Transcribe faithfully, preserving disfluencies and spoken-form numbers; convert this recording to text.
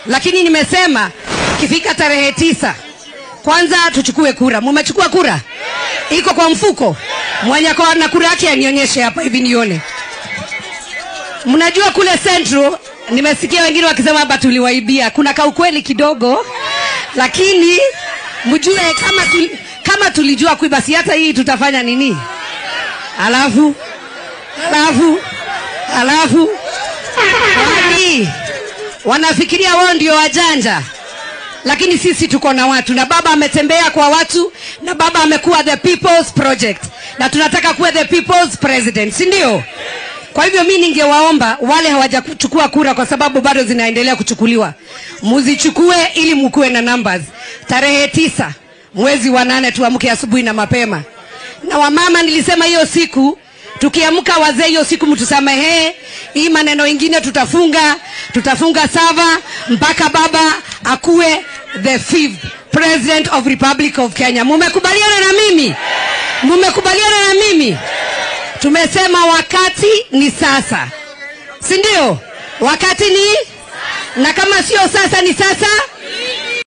lakini nimesema kifika tarehe tisa kwanza tuchukue kura. Mmechukua kura? Iko kwa mfuko? Mwenye kwa na kura yake anionyeshe hapa hivi nione. Mnajua kule Central nimesikia wengine wakisema hapa tuliwaibia. Kuna ka ukweli kidogo, lakini mjue kama tuli, kama tulijua kuiba si hata hii tutafanya nini? Alafu alafu alafu wani wanafikiria wao ndio wajanja, lakini sisi tuko na watu, na baba ametembea kwa watu, na baba amekuwa the people's project, na tunataka kuwa the people's president, si ndio? Kwa hivyo mimi ningewaomba wale hawajachukua kura, kwa sababu bado zinaendelea kuchukuliwa, muzichukue ili mkue na numbers. Tarehe tisa mwezi wa nane tuamke asubuhi na mapema. Na wamama nilisema hiyo siku tukiamka, wazee hiyo siku mtusamehe, hii maneno ingine tutafunga tutafunga sava mpaka baba akue the fifth president of Republic of Kenya. Mumekubaliana na mimi? Mumekubaliana na mimi? Tumesema wakati ni sasa, si ndio? Wakati ni, na kama sio sasa ni sasa.